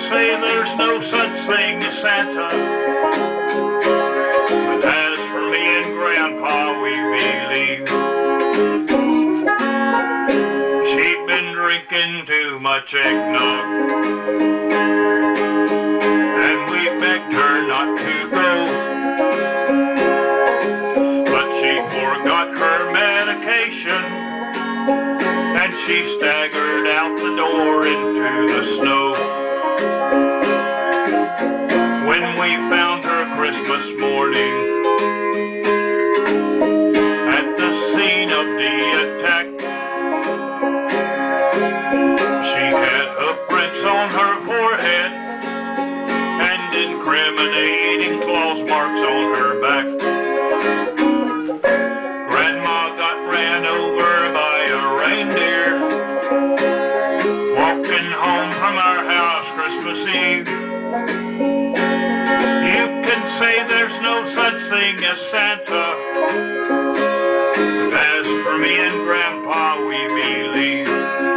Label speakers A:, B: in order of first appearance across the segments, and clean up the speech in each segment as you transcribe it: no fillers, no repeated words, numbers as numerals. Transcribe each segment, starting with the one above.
A: say there's no such thing as Santa, but as for me and Grandpa, we believe. She'd been drinking too much eggnog, and we begged her not to go, but she forgot her medication, and she staggered out the door into the snow. When we found her Christmas morning at the scene of the attack, she had hoofprints on her forehead and incriminating claws marks on her back. Grandma got ran over by a reindeer walking home from our house Christmas Eve. You can say there's no such thing as Santa, but as for me and Grandpa, we believe.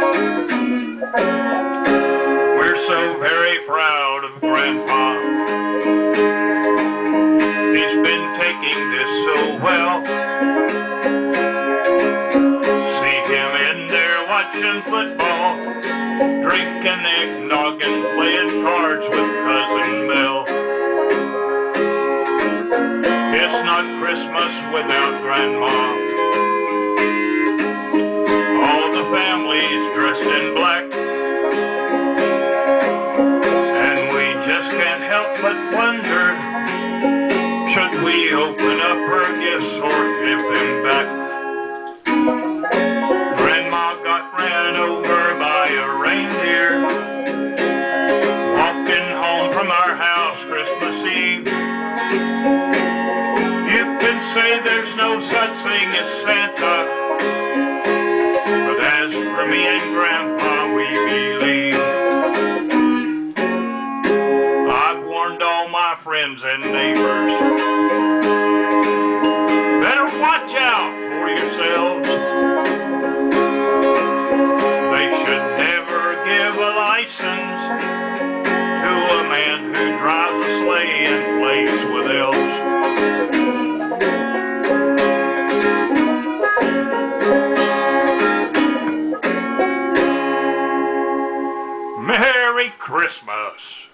A: We're so very proud of Grandpa. He's been taking this so well. See him in there watching football, drinking eggnog and playing cards with Cousin Mel. It's not Christmas without Grandma. All the family's dressed in black, and we just can't help but wonder, should we open up her gifts or give them back? Grandma got ran over by a reindeer walking home from our house Christmas Eve. You can say there's no such thing as Santa, but as for me and Grandpa, we believe. I've warned all my friends and neighbors, better watch out for yourselves. They should never give a license to a man who drives a sleigh and plays with elves. Merry Christmas!